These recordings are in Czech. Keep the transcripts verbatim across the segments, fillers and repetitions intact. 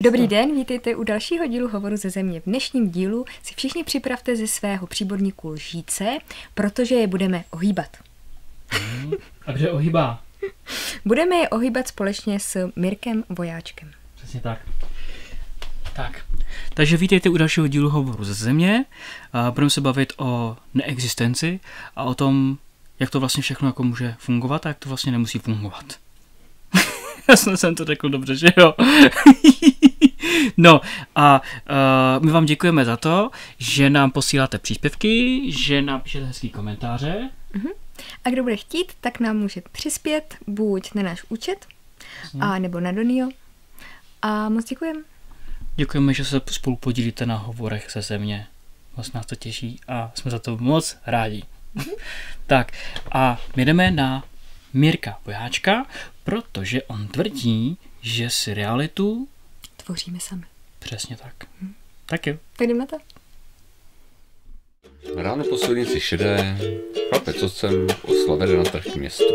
Dobrý den, vítejte u dalšího dílu Hovoru ze země. V dnešním dílu si všichni připravte ze svého příborníku lžíce, protože je budeme ohýbat. Hmm. A kdo je ohýbá? Budeme je ohýbat společně s Mirkem Vojáčkem. Přesně tak. Tak. Takže vítejte u dalšího dílu Hovoru ze země. Budeme se bavit o neexistenci a o tom, jak to vlastně všechno jako může fungovat a jak to vlastně nemusí fungovat. Já jsem to řekl dobře, že jo? No a uh, my vám děkujeme za to, že nám posíláte příspěvky, že nám píšete hezký komentáře. Uh-huh. A kdo bude chtít, tak nám může přispět buď na náš účet, uh-huh. a nebo na Donio. A moc děkujeme. Děkujeme, že se spolu podílíte na hovorech ze země. Moc nás to těší a jsme za to moc rádi. Uh-huh. Tak a my jdeme na Mirka Vojáčka, protože on tvrdí, že si realitu tvoříme sami. Přesně tak. Hm. Tak jo. Tak jdeme na to. Ráno po silnici šedé, chlapec s otcem osla jde na trh k městu.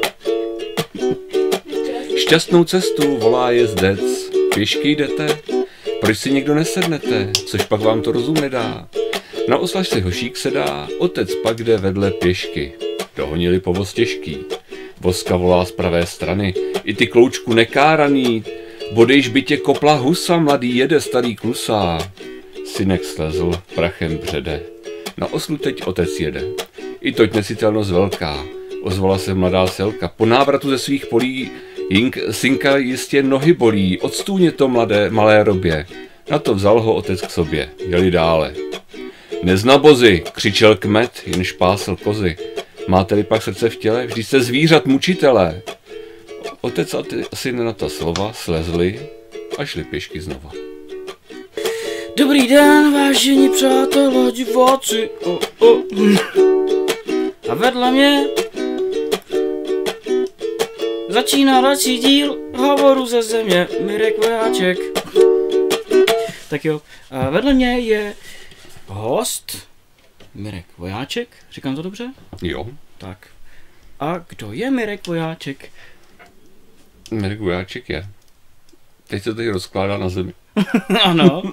Šťastnou cestu volá jezdec, pěšky jdete, proč si někdo nesednete, což pak vám to rozum nedá. Na oslaž si hošík sedá, otec pak jde vedle pěšky. Dohonili povoz těžký. Voska volá z pravé strany, i ty kloučku nekáraný, bodejž by tě kopla husa, mladý jede starý klusá. Synek slezl, prachem břede. Na oslu teď otec jede. I toť nesitelnost velká, ozvala se mladá selka. Po návratu ze svých polí jink, synka jistě nohy bolí, odstůně to mladé, malé robě. Na to vzal ho otec k sobě, jeli dále. Neznabozy, křičel kmet, jenž pásl kozy. Máte-li pak srdce v těle, vždy jste zvířat mučitelé. Otec a ty syn na ta slova slezli a šli pěšky znova. Dobrý den, vážení přátelé, diváci. Oh, oh. A vedle mě začíná další díl Hovoru ze země, Mirek Vojáček. Tak jo, a vedle mě je host Mirek Vojáček, říkám to dobře? Jo. Tak. A kdo je Mirek Vojáček? Mirek Vojáček je. Teď se tady rozkládá na zemi. Ano.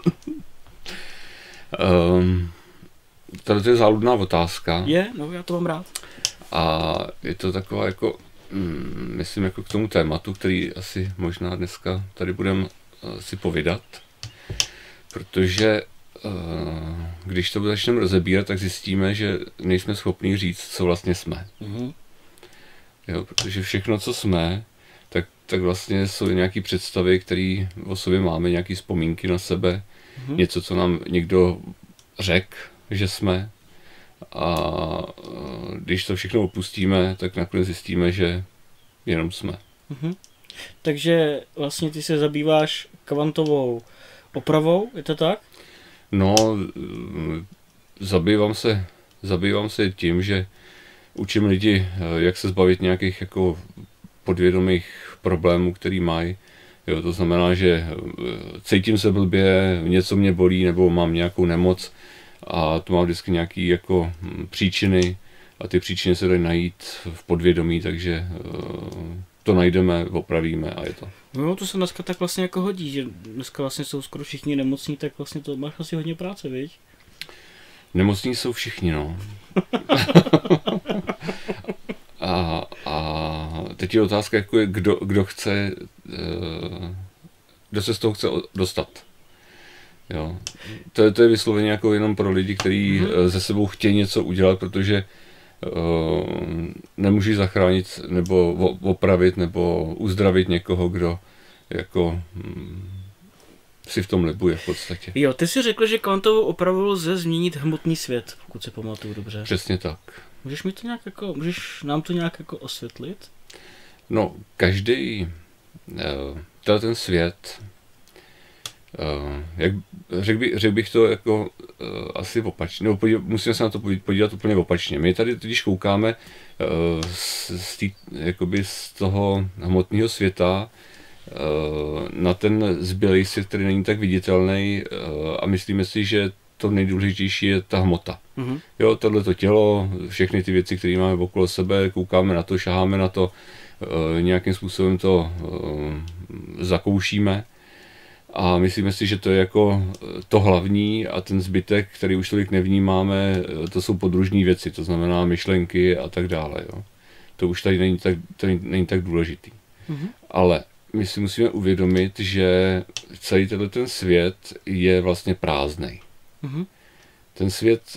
um, tady je záludná otázka. Je, no já to mám rád. A je to taková jako, mm, myslím jako k tomu tématu, který asi možná dneska tady budeme uh, si povídat. Protože uh, když to začneme rozebírat, tak zjistíme, že nejsme schopni říct, co vlastně jsme. Mm-hmm. Jo, protože všechno, co jsme, tak, tak vlastně jsou nějaké představy, které o sobě máme, nějaké vzpomínky na sebe, mm-hmm. něco, co nám někdo řekl, že jsme. A když to všechno opustíme, tak nakonec zjistíme, že jenom jsme. Mm-hmm. Takže vlastně ty se zabýváš kvantovou opravou, je to tak? No, zabývám se, zabývám se tím, že učím lidi, jak se zbavit nějakých jako podvědomých problémů, který mají. Jo, to znamená, že cítím se blbě, něco mě bolí nebo mám nějakou nemoc a to má vždycky nějaké jako příčiny a ty příčiny se dají najít v podvědomí, takže to najdeme, opravíme a je to. No to se dneska tak vlastně jako hodí, že dneska vlastně jsou skoro všichni nemocní, tak vlastně to máš asi hodně práce, viď? Nemocní jsou všichni, no. a, a teď je otázka, jako je, kdo, kdo chce, kdo se z toho chce dostat. Jo. To, je, to je vysloveně jako jenom pro lidi, kteří mm-hmm. ze sebou chtějí něco udělat, protože uh, nemůžeš zachránit nebo opravit nebo uzdravit někoho, kdo jako hm, si v tom libuje v podstatě. Jo, ty jsi řekl, že kvantovou opravou lze změnit hmotný svět, pokud se pamatuju dobře. Přesně tak. Můžeš mi to nějak jako, můžeš nám to nějak jako osvětlit? No, každý uh, ten svět, uh, jak, řekl, by, řekl bych to jako uh, asi opačně, nebo podívat, musíme se na to podívat úplně opačně. My tady totiž koukáme uh, z, z, tý, jakoby z toho hmotného světa uh, na ten zbylý svět, který není tak viditelný uh, a myslíme si, že to nejdůležitější je ta hmota. Mm-hmm. Jo, tohleto tělo, všechny ty věci, které máme okolo sebe, koukáme na to, šaháme na to, e, nějakým způsobem to e, zakoušíme, A myslíme si, že to je jako to hlavní a ten zbytek, který už tolik nevnímáme, to jsou podružní věci, to znamená myšlenky a tak dále. Jo. To už tady není tak, tady není tak důležitý. Mm-hmm. Ale my si musíme uvědomit, že celý tenhle ten svět je vlastně prázdnej. Mm-hmm. Ten svět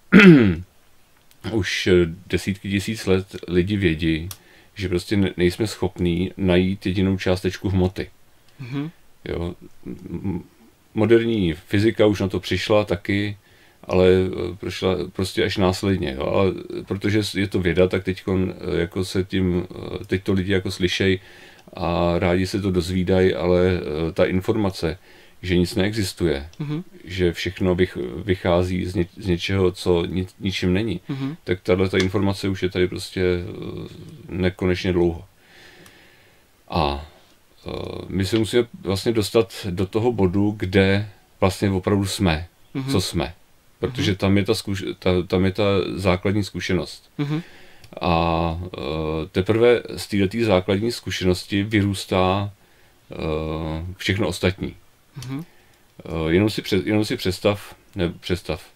už desítky tisíc let lidi vědí, že prostě nejsme schopní najít jedinou částečku hmoty. Mm-hmm. Jo. Moderní fyzika už na to přišla taky, ale prošla prostě až následně. Jo. Ale protože je to věda, tak teď jako se tím, teď to lidi jako slyšejí a rádi se to dozvídají, ale ta informace, že nic neexistuje, mm-hmm. že všechno bych, vychází z, ně, z něčeho, co ni, ničím není, mm-hmm. tak tahle ta informace už je tady prostě nekonečně dlouho. A my se musíme vlastně dostat do toho bodu, kde vlastně opravdu jsme, mm-hmm. co jsme. Protože mm-hmm. tam, je ta zkuš, ta, tam je ta základní zkušenost. Mm-hmm. A teprve z této základní zkušenosti vyrůstá všechno ostatní. Mm-hmm. Jenom, si před, jenom si představ, ne, představ,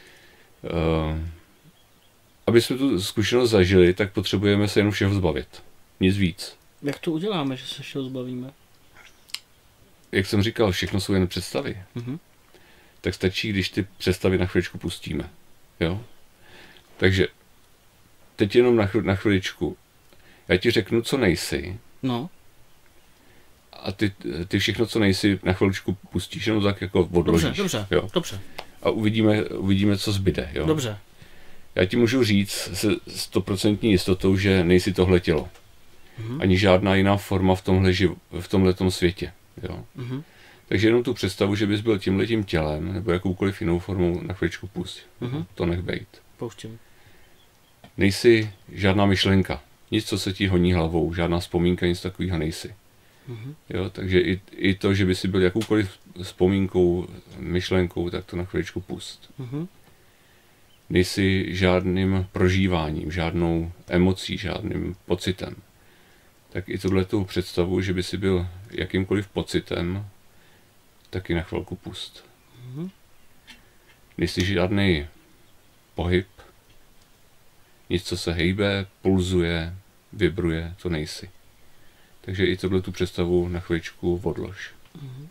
aby jsme tu zkušenost zažili, tak potřebujeme se jenom všeho zbavit. Nic víc. Jak to uděláme, že se všeho zbavíme? Jak jsem říkal, všechno jsou jen představy. Mm-hmm. Tak stačí, když ty představy na chviličku pustíme. Jo? Takže teď jenom na, chv- na chviličku. Já ti řeknu, co nejsi. No. A ty, ty všechno, co nejsi, na chviličku pustíš, jenom tak jako odložíš. Dobře, dobře, jo? dobře. A uvidíme, uvidíme, co zbyde. Jo? Dobře. Já ti můžu říct se stoprocentní jistotou, že nejsi tohle tělo. Mm-hmm. Ani žádná jiná forma v tomhle živ- v tomhletom světě. Jo? Mm-hmm. Takže jenom tu představu, že bys byl tímhletím tělem nebo jakoukoliv jinou formou, na chvíličku pusť. Mm-hmm. To nech bejt. Pouštím. Nejsi žádná myšlenka. Nic, co se ti honí hlavou. Žádná vzpomínka, nic takového nejsi. Mm-hmm. Jo? Takže i, i to, že by si byl jakoukoliv vzpomínkou, myšlenkou, tak to na chvíličku pust. Mm-hmm. Nejsi žádným prožíváním, žádnou emocí, žádným pocitem. Tak i tuhletu představu, že by si byl jakýmkoliv pocitem, taky na chvilku pust. Mm-hmm. Nejsi žádný pohyb, nic, co se hejbe, pulzuje, vibruje, to nejsi. Takže i tuhletu představu na chvíličku odlož. Mm-hmm.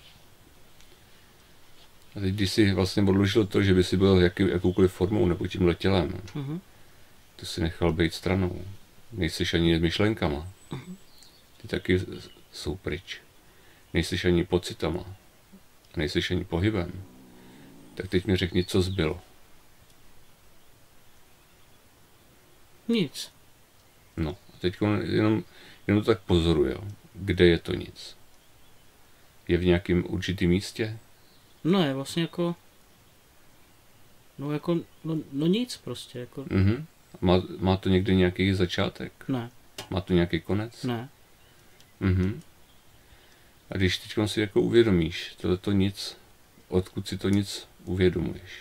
A teď, když jsi vlastně odložil to, že by si byl jaký, jakoukoliv formou nebo tímhle tělem, mm-hmm. to si nechal být stranou. Nejseš ani myšlenkama. Mm-hmm. Ty taky jsou pryč. Nejseš ani pocitama. Nejseš ani pohybem. Tak teď mi řekni, co zbylo. Nic. No, a teď jenom, jenom tak pozoruju, kde je to nic. Je v nějakém určitém místě? No je vlastně jako, no jako, no, no nic prostě, jako. Mm-hmm. Má, má to někde nějaký začátek? Ne. Má to nějaký konec? Ne. Mhm. A když teď si jako uvědomíš, tohleto nic, odkud si to nic uvědomuješ?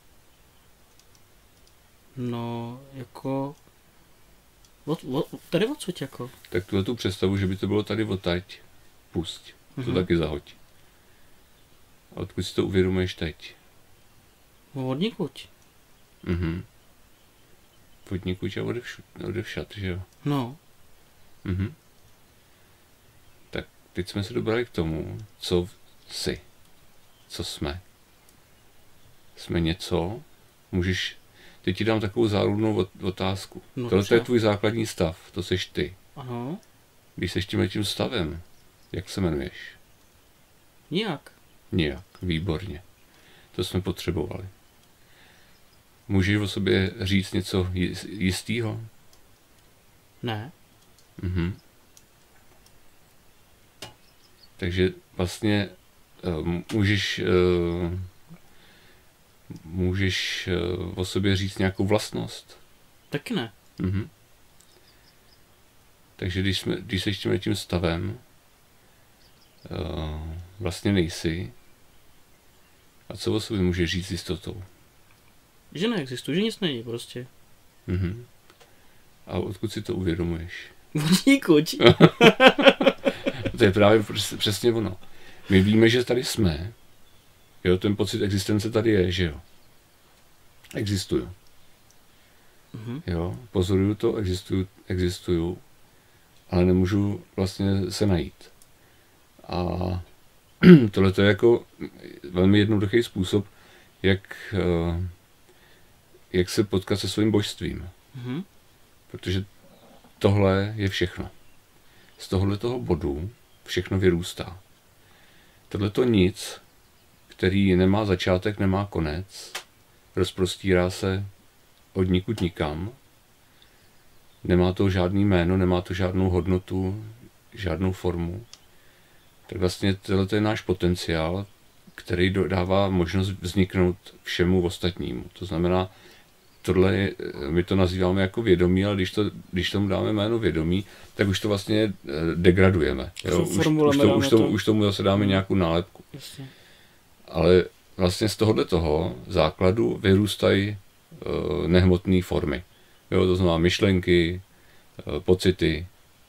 No, jako, od, od, tady odsud jako. Tak tuhletu představu, že by to bylo tady odtaď, pusť, to mm-hmm. taky zahoď. A odkud si to uvědomuješ teď? No od nikud. Mhm. Od nikud a odevšat, odevšat, že jo? No. Mhm. Tak teď jsme se dobrali k tomu, co jsi, co jsme. Jsme něco, můžeš, teď ti dám takovou záludnou otázku. No, tohle je tvůj základní stav, to seš ty. Ano. Když seš tímhle tím stavem, jak se jmenuješ? Nijak. Nijak, výborně. To jsme potřebovali. Můžeš o sobě říct něco jistýho? Ne. Mhm. Takže vlastně uh, můžeš uh, můžeš uh, o sobě říct nějakou vlastnost? Taky ne. Mhm. Takže když, jsme, když seš tím, tím stavem, uh, vlastně nejsi. A co o sobě můžeš říct s jistotou? Že neexistuje, že nic není prostě. Mhm. A odkud si to uvědomuješ? Od nikud. To je právě přesně ono. My víme, že tady jsme. Jo, ten pocit existence tady je, že jo. Existuju. Mhm. Jo, pozoruju to, existuju, existuju, ale nemůžu vlastně se najít. A tohle to je jako velmi jednoduchý způsob, jak, jak se potkat se svým božstvím. Mhm. Protože tohle je všechno. Z tohoto bodu všechno vyrůstá. Tohleto nic, který nemá začátek, nemá konec, rozprostírá se od nikud nikam, nemá to žádný jméno, nemá to žádnou hodnotu, žádnou formu, tak vlastně tohle je náš potenciál, který dává možnost vzniknout všemu ostatnímu. To znamená, tohle je, my to nazýváme jako vědomí, ale když, to, když tomu dáme jméno vědomí, tak už to vlastně degradujeme. Jo? Už, už, to, už, tomu, už tomu zase dáme nějakou nálepku. Jasně. Ale vlastně z tohohle toho základu vyrůstají uh, nehmotné formy. Jo? To znamená myšlenky, uh, pocity.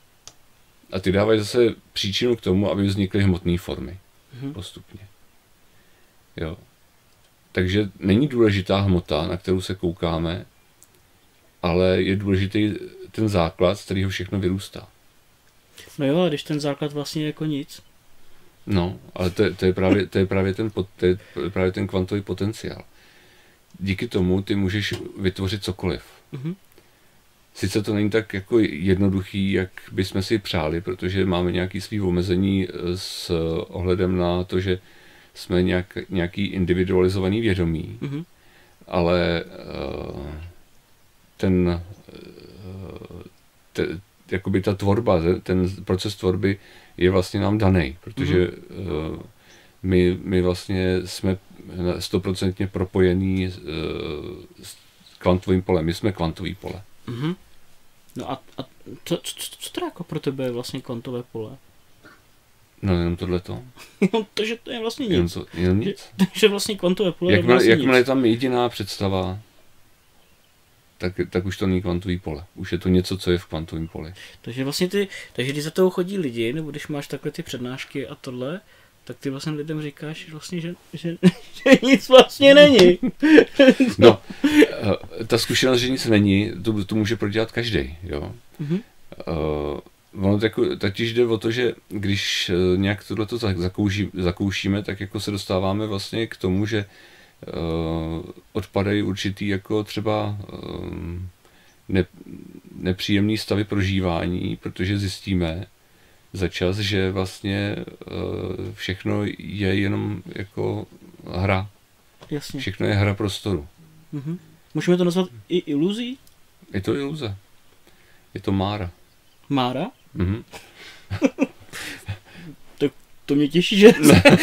A ty dávají zase příčinu k tomu, aby vznikly hmotné formy. Mhm. Postupně. Jo. Takže není důležitá hmota, na kterou se koukáme, ale je důležitý ten základ, z kterého všechno vyrůstá. No jo, a když ten základ vlastně je jako nic. No, ale to je, to je, právě, to je, právě, ten, to je právě ten kvantový potenciál. Díky tomu ty můžeš vytvořit cokoliv. Mhm. Sice to není tak jako jednoduchý, jak bychom si přáli, protože máme nějaké svý omezení s ohledem na to, že jsme nějak, nějaký individualizovaný vědomí, Mhm. ale uh, ten, uh, te, jakoby ta tvorba, ten proces tvorby je vlastně nám daný, protože uh, my, my vlastně jsme stoprocentně propojení uh, s kvantovým polem, my jsme kvantový pole. Mhm. No a, a co, co, co to jako pro tebe je vlastně kvantové pole? No jenom tohleto. To, že to je vlastně nic. Jenom, to, jenom nic. Takže vlastně kvantové pole Jakmile, je vlastně jakmile je nic. tam jediná představa, tak, tak už to není kvantový pole. Už je to něco, co je v kvantovém poli. Takže vlastně ty, takže když za toho chodí lidi, nebo když máš takhle ty přednášky a tohle, tak ty vlastně lidem říkáš vlastně, že, že, že nic vlastně není. No, ta zkušenost, že nic není, to, to může prodělat každý, jo. Mhm. Uh, ono jako, totiž jde o to, že když nějak tohleto zakouší, zakoušíme, tak jako se dostáváme vlastně k tomu, že uh, odpadají určitý jako třeba uh, ne, nepříjemný stavy prožívání, protože zjistíme za čas, že vlastně uh, všechno je jenom jako hra. Jasně. Všechno je hra prostoru. Mhm. Můžeme to nazvat i iluzí? Je to iluze. Je to mára. Mára? Mhm. Tak to mě těší, že...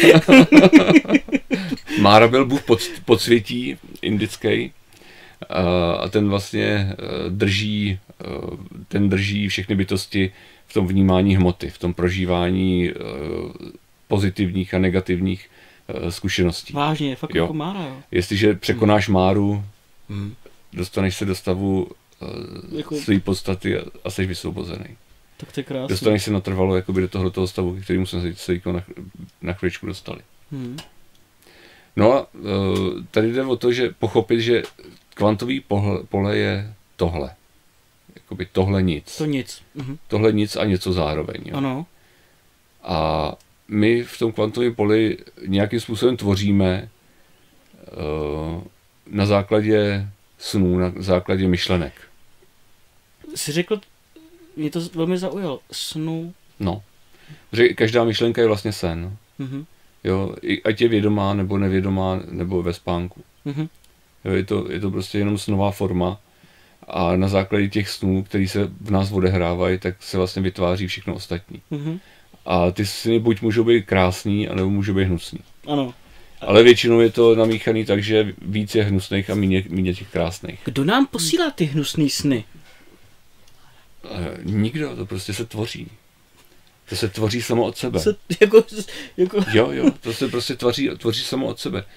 Mára byl bůh pod, podsvětí indický a ten vlastně drží, ten drží všechny bytosti v tom vnímání hmoty, v tom prožívání pozitivních a negativních zkušeností. Vážně, fakt Jo. jako Mára, jo. Jestliže překonáš máru, Hmm. dostaneš se do stavu Jako- své podstaty a, a jsi vysvobozený. Tak to je krásný. Dostaneš se natrvalo jakoby do tohoto stavu, k kterému jsme se teď na, na chvíličku dostali. Hmm. No a tady jde o to, že pochopit, že kvantový pohle, pole je tohle. Jakoby tohle nic. To nic. Mhm. Tohle nic a něco zároveň. Jo. Ano. A my v tom kvantovém poli nějakým způsobem tvoříme uh, na základě snů, na základě myšlenek. Jsi řekl, mě to velmi zaujalo, snu. No. Že každá myšlenka je vlastně sen. Mhm. Jo, i- ať je vědomá, nebo nevědomá, nebo ve spánku. Mhm. Jo, je, to, je to prostě jenom snová forma a na základě těch snů, které se v nás odehrávají, tak se vlastně vytváří všechno ostatní. Mhm. A ty sny buď můžou být krásný, anebo můžou být hnusný. Ano. Ale většinou je to namíchaný tak, že víc je hnusných a méně, méně těch krásných. Kdo nám posílá ty hnusný sny? E, nikdo, to prostě se tvoří. To se tvoří samo od sebe. Se, jako, jako, Jo, jo, to se prostě tvoří, tvoří samo od sebe.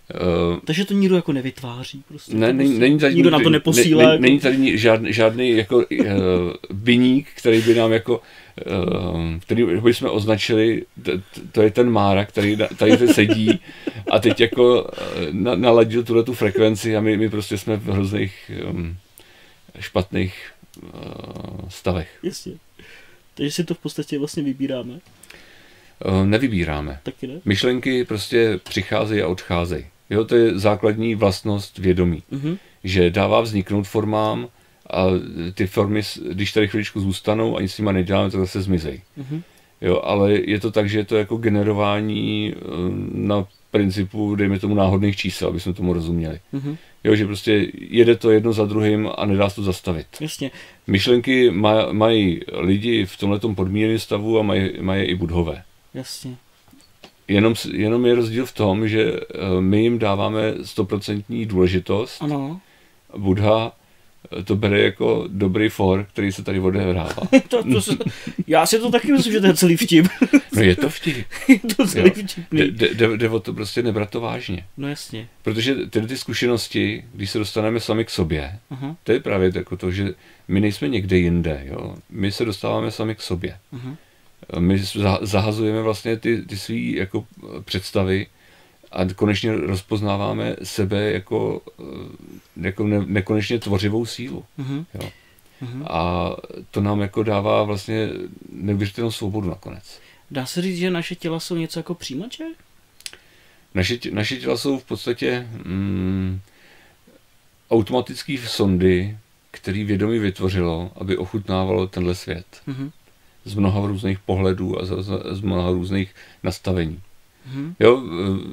Uh, Takže to nikdo jako nevytváří. Prostě ne, to není, prostě, není tady nikdo nikdy, na to neposílá. Ne, jako... Není tady žádný, žádný jako uh, viník, který by nám jako, uh, který bychom označili, to, to je ten Mára, který tady teď sedí a teď jako uh, na, naladil tuhle tu frekvenci a my, my prostě jsme v hrozných um, špatných uh, stavech. Jasně. Takže si to v podstatě vlastně vybíráme. Uh, nevybíráme. Taky ne? Myšlenky prostě přicházejí a odcházejí. Jo, to je základní vlastnost vědomí. Uh-huh. Že dává vzniknout formám a ty formy, když tady chviličku zůstanou a nic s nima neděláme, tak zase zmizejí. Uh-huh. Jo, ale je to tak, že je to jako generování na principu, dejme tomu, náhodných čísel, aby jsme tomu rozuměli. Uh-huh. Jo, že prostě jede to jedno za druhým a nedá se to zastavit. Jasně. Myšlenky maj, mají lidi v tomhletom podmíněném stavu a mají, mají i budhové. Jasně. Jenom, jenom je rozdíl v tom, že my jim dáváme stoprocentní důležitost. Ano. Buddha to bere jako dobrý for, který se tady odehrává. to, to se, já si to taky myslím, že to je celý vtip. No je to vtip. je to celý vtipný. Jde, jde, jde o to prostě nebrat to vážně. No jasně. Protože tyhle ty zkušenosti, když se dostaneme sami k sobě, Aha. to je právě jako to, že my nejsme někde jinde. Jo? My se dostáváme sami k sobě. Aha. My zahazujeme vlastně ty, ty svý jako představy a konečně rozpoznáváme sebe jako, jako ne, nekonečně tvořivou sílu. Uh-huh. Jo. Uh-huh. A to nám jako dává vlastně neuvěřitelnou svobodu nakonec. Dá se říct, že naše těla jsou něco jako přijímače? Naše, naše těla jsou v podstatě mm, automatické sondy, který vědomí vytvořilo, aby ochutnávalo tenhle svět. Uh-huh. Z mnoha různých pohledů a z, z mnoha různých nastavení. Hmm. Jo,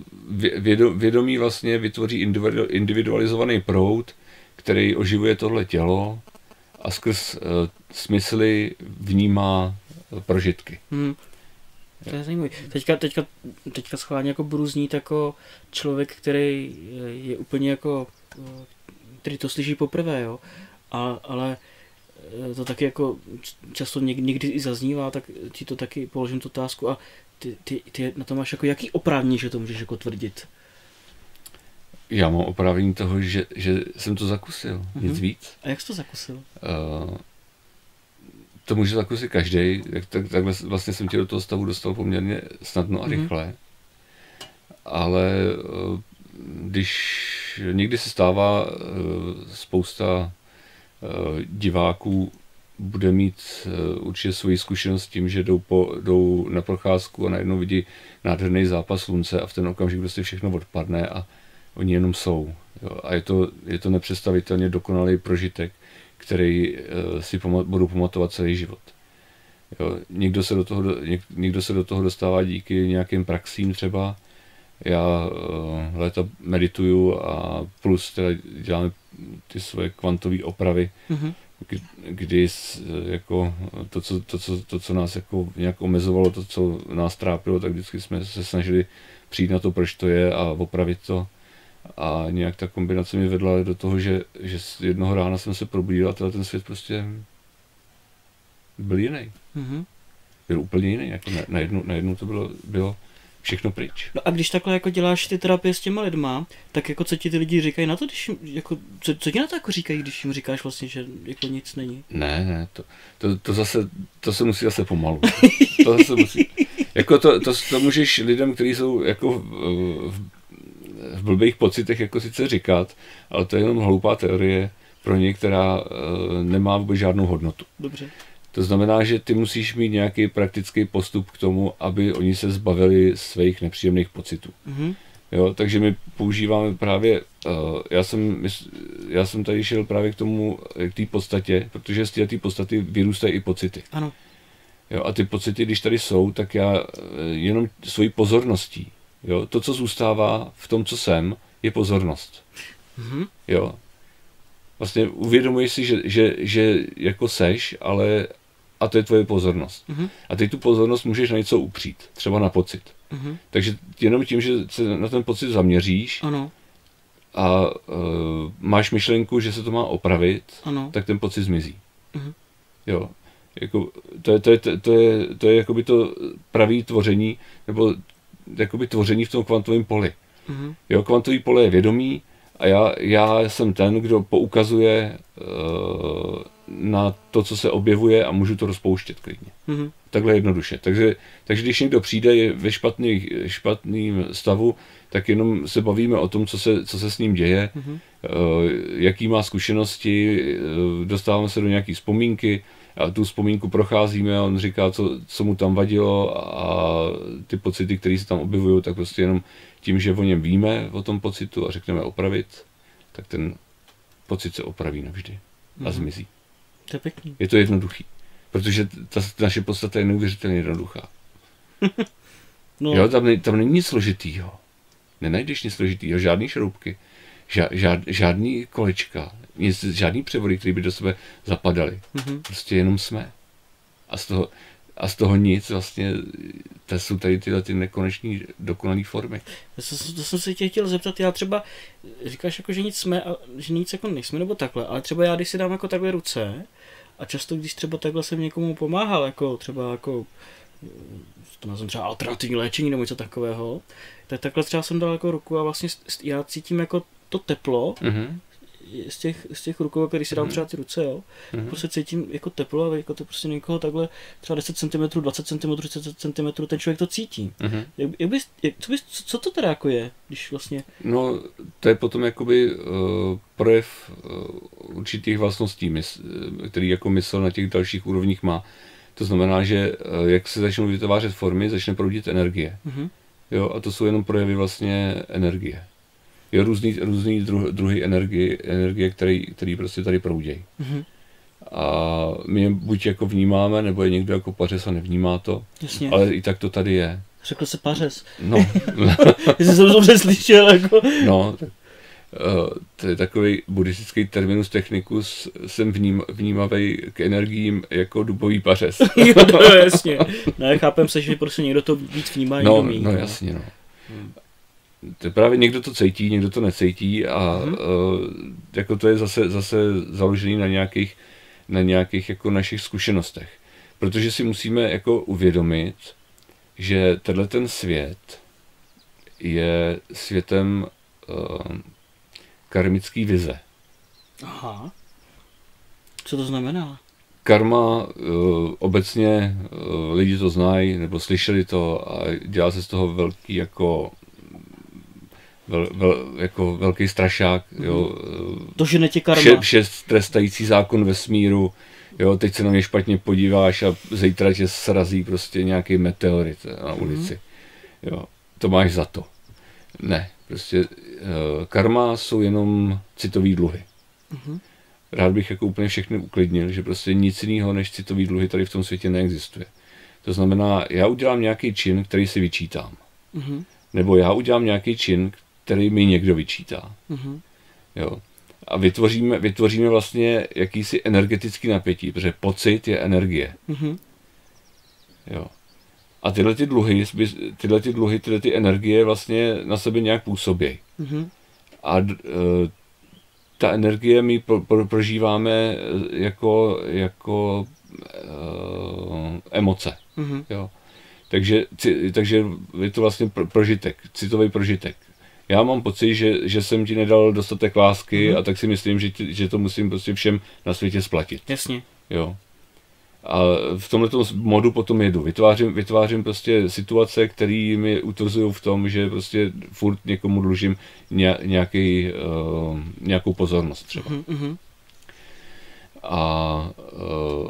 vědomí vlastně vytvoří individualizovaný proud, který oživuje tohle tělo a skrz uh, smysly vnímá prožitky. Hmm. To je zajímavé. Teďka, teďka, teďka schválně jako budu znít jako člověk, který je úplně jako, který to slyší poprvé, jo, a, ale to taky jako často někdy, někdy i zaznívá, tak ti to taky položím tu otázku a ty, ty, ty na to máš jako jaký oprávnění, že to můžeš jako tvrdit? Já mám oprávnění toho, že, že jsem to zakusil, uh-huh. nic víc. A jak jsi to zakusil? Uh, to může zakusit každý, tak, takhle vlastně jsem tě do toho stavu dostal poměrně snadno a rychle. Uh-huh. Ale uh, když někdy se stává uh, spousta diváků bude mít určitě svoji zkušenost s tím, že jdou, po, jdou na procházku a najednou vidí nádherný zápas slunce a v ten okamžik prostě všechno odpadne a oni jenom jsou. Jo. A je to, je to nepředstavitelně dokonalý prožitek, který si pamat, budou pamatovat celý život. Jo. Někdo, se do toho, něk, někdo se do toho dostává díky nějakým praxím třeba. Já uh, léta medituju a plus teda děláme ty svoje kvantové opravy, mm-hmm. kdy, kdy jako to, co, to, co, to, co nás jako nějak omezovalo, to, co nás trápilo, tak vždycky jsme se snažili přijít na to, proč to je a opravit to. A nějak ta kombinace mi vedla do toho, že, že jednoho rána jsem se probudil a ten svět prostě byl jiný. Mm-hmm. Byl úplně jiný. Jako na, najednou, najednou to bylo, bylo všechno pryč. No a když takhle jako děláš ty terapie s těma lidma, tak jako co ti ty lidi říkají na to, když jim, jako, co, co ti na to jako říkají, když jim říkáš vlastně, že jako nic není? Ne, ne, to, to, to zase, to se musí zase pomalu. To zase musí, jako to, to, to můžeš lidem, kteří jsou jako v, v, v blbých pocitech jako sice říkat, ale to je jenom hloupá teorie pro ně, která uh, nemá vůbec žádnou hodnotu. Dobře. To znamená, že ty musíš mít nějaký praktický postup k tomu, aby oni se zbavili svých nepříjemných pocitů. Mm-hmm. Jo, takže my používáme právě, uh, já, jsem, já jsem tady šel právě k tomu, k té podstatě, protože z té podstaty vyrůstají i pocity. Ano. Jo, a ty pocity, když tady jsou, tak já jenom svojí pozorností, jo, to, co zůstává v tom, co jsem, je pozornost. Mm-hmm. Jo. Vlastně uvědomuješ si, že, že, že jako seš, ale a to je tvoje pozornost. Uh-huh. A ty tu pozornost můžeš na něco upřít, třeba na pocit. Uh-huh. Takže jenom tím, že se na ten pocit zaměříš ano. a uh, máš myšlenku, že se to má opravit, ano. tak ten pocit zmizí. Uh-huh. Jo. Jako, to je, to je, to je, to je jakoby to pravý tvoření, nebo jakoby tvoření v tom kvantovém poli. Mm-hmm. Jo, kvantový pole je vědomí a já, já jsem ten, kdo poukazuje uh, na to, co se objevuje a můžu to rozpouštět klidně. Mm-hmm. Takhle jednoduše. Takže, takže když někdo přijde je ve špatný, špatným stavu, tak jenom se bavíme o tom, co se, co se s ním děje, mm-hmm. uh, jaký má zkušenosti, uh, dostáváme se do nějaké vzpomínky a tu vzpomínku procházíme a on říká, co, co mu tam vadilo a ty pocity, které se tam objevují, tak prostě jenom tím, že o něm víme, o tom pocitu a řekneme opravit, tak ten pocit se opraví navždy mm-hmm. a zmizí. To je pěkný. Je to jednoduchý, protože ta naše podstata je neuvěřitelně jednoduchá. no. Jo, tam, ne, tam není nic složitýho. Nenajdeš nic složitýho, žádný šroubky, žád, žád, žádný kolečka, nic, žádný převody, které by do sebe zapadaly. Mm-hmm. Prostě jenom jsme. A z toho, a z toho nic vlastně, to jsou tady tyhle ty nekoneční dokonalé formy. To jsem, to jsem se tě chtěl zeptat, já třeba, říkáš jako, že nic jsme, a že nic jako nejsme, nebo takhle, ale třeba já, když si dám jako takhle ruce, a často, když třeba takhle jsem někomu pomáhal, jako třeba jako, to nazvím třeba alternativní léčení nebo něco takového, tak takhle třeba jsem dal jako ruku a vlastně já cítím jako to teplo, mm-hmm. z těch, z těch rukou, když si dám třeba ty ruce, jo, mm-hmm. prostě cítím jako teplo a jako to prostě někoho takhle třeba deset centimetrů, dvacet centimetrů, třicet centimetrů, ten člověk to cítí. Mm-hmm. Jak, jak bys, jak, co, bys, co to teda jako je, když vlastně... No, to je potom jakoby uh, projev uh, určitých vlastností, mys, který jako mysl na těch dalších úrovních má. To znamená, že uh, jak se začnou vytvářet formy, začne proudit energie. Mm-hmm. Jo, a to jsou jenom projevy vlastně energie. Jo, různý, různý druh, druhy energie, energie který, který prostě tady proudějí. Mm-hmm. A my je buď jako vnímáme, nebo je někdo jako pařez a nevnímá to. Jasně. Ale i tak to tady je. Řekl se pařez. No. Jestli jsem dobře slyšel. Jako. No, tak, uh, to je takový buddhistický terminus technicus, jsem vním, vnímavý k energiím jako dubový pařez. Jo, to je jasně. No, chápem se, že prostě někdo to víc vnímá, no, někdo míň. No, jasně, no. Hmm. To právě někdo to cítí, někdo to necítí a hmm. uh, jako to je zase, zase založený na nějakých, na nějakých jako našich zkušenostech. Protože si musíme jako uvědomit, že tenhle ten svět je světem uh, karmický vize. Aha. Co to znamená? Karma, uh, obecně uh, lidi to znají, nebo slyšeli to a dělá se z toho velký jako Vel, vel, jako velký strašák, jo. To, že netě karma. Vše, vše trestající zákon vesmíru, jo, teď se na mě špatně podíváš a zítra tě srazí prostě nějaký meteorit na ulici, mm. jo. To máš za to. Ne, prostě uh, karma jsou jenom citový dluhy. Mm. Rád bych jako úplně všechny uklidnil, že prostě nic jiného než citový dluhy tady v tom světě neexistuje. To znamená, já udělám nějaký čin, který si vyčítám. Mm. Nebo já udělám nějaký čin, který mi někdo vyčítá. Mm-hmm. Jo. A vytvoříme, vytvoříme vlastně jakýsi energetický napětí, protože pocit je energie. Mm-hmm. Jo. A tyhle ty dluhy, tyhle ty dluhy, tyhle ty energie vlastně na sebe nějak působí. Mm-hmm. A uh, ta energie my pro, pro, prožíváme jako, jako uh, emoce. Mm-hmm. Jo. Takže, takže je to vlastně prožitek, citový prožitek. Já mám pocit, že, že jsem ti nedal dostatek lásky mm. a tak si myslím, že, že to musím prostě všem na světě splatit. Jasně. Jo. A v tomto modu potom jedu. Vytvářím, vytvářím prostě situace, které mi utvrzují v tom, že prostě furt někomu dlužím nějaký, uh, nějakou pozornost třeba. Mm-hmm. A uh,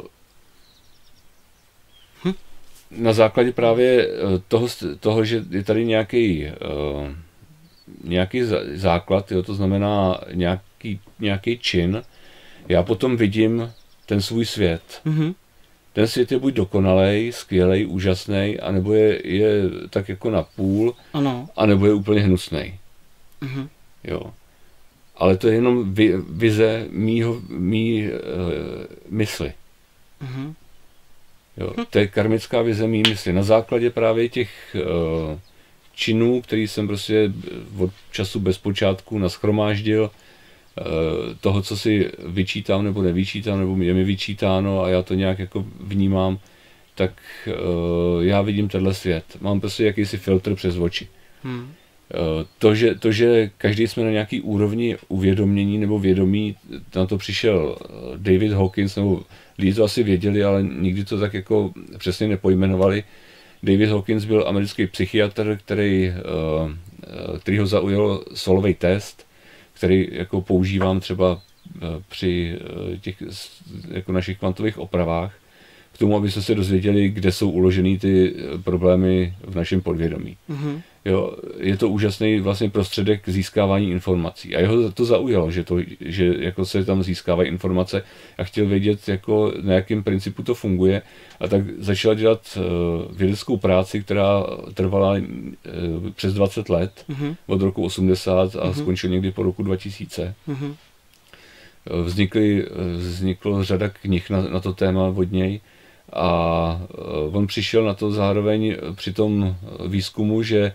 hm. na základě právě toho, toho že je tady nějaký uh, nějaký základ, jo, to znamená nějaký, nějaký čin, já potom vidím ten svůj svět. Mm-hmm. Ten svět je buď dokonalej, skvělej, úžasnej, anebo je, je tak jako na půl, ano. Anebo je úplně hnusnej. Mm-hmm. Jo. Ale to je jenom vi, vize mýho, mý uh, mysli. Mm-hmm. Jo. Hm. To je karmická vize mý mysli. Na základě právě těch uh, činů, který jsem prostě od času bez počátku nashromáždil, toho, co si vyčítám nebo nevyčítám, nebo je mi vyčítáno a já to nějak jako vnímám, tak já vidím tenhle svět. Mám prostě jakýsi filtr přes oči. Hmm. To že, to, že každý jsme na nějaký úrovni uvědomění nebo vědomí, na to přišel David Hawkins, nebo lidi to asi věděli, ale nikdy to tak jako přesně nepojmenovali. David Hawkins byl americký psychiatr, který, který ho zaujal solový test, který jako používám třeba při těch jako našich kvantových opravách, k tomu, aby jsme se dozvěděli, kde jsou uložený ty problémy v našem podvědomí. Mm-hmm. Jo, je to úžasný vlastně prostředek k získávání informací. A jeho to zaujalo, že, to, že jako se tam získávají informace a chtěl vědět, jako, na jakém principu to funguje. A tak začal dělat uh, vědeckou práci, která trvala uh, přes dvacet let, mm-hmm. od roku osmdesát a mm-hmm. skončil někdy po roku dva tisíce. Mm-hmm. Vznikly, vzniklo řada knih na, na to téma od něj. A on přišel na to zároveň při tom výzkumu, že